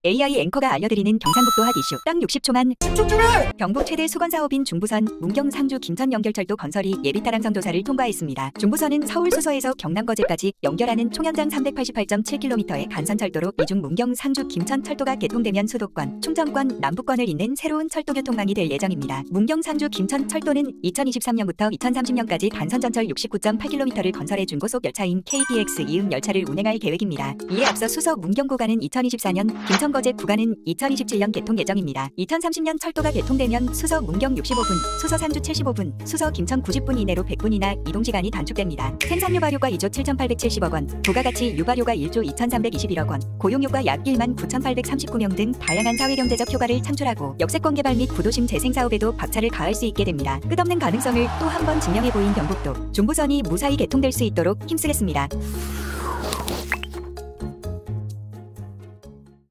AI 앵커가 알려드리는 경상북도 핫 이슈. 땅 60초만 집중해! 경북 최대 수건사업인 중부선 문경 상주 김천 연결철도 건설이 예비타당성 조사를 통과했습니다. 중부선은 서울 수서에서 경남 거제까지 연결하는 총연장 388.7km의 간선철도로 이중 문경 상주 김천 철도가 개통되면 수도권, 충청권, 남부권을 잇는 새로운 철도 교통망이 될 예정입니다. 문경 상주 김천 철도는 2023년부터 2030년까지 단선전철 69.8km를 건설해 중고속 열차인 KTX 이응 열차를 운행할 계획입니다. 이에 앞서 수서 문경 구간은 2024년, 김천 거제 구간은 2027년 개통 예정입니다. 2030년 철도가 개통되면 수서 문경 65분, 수서 상주 75분, 수서 김천 90분 이내로 100분이나 이동시간이 단축됩니다. 생산료 발효가 2조 7,870억 원, 부가가치 유발효가 1조 2,321억 원, 고용효과 약 1만 9,839명 등 다양한 사회경제적 효과를 창출하고 역세권 개발 및 구도심 재생 사업에도 박차를 가할 수 있게 됩니다. 끝없는 가능성을 또 한 번 증명해 보인 경북도 중부선이 무사히 개통될 수 있도록 힘쓰겠습니다.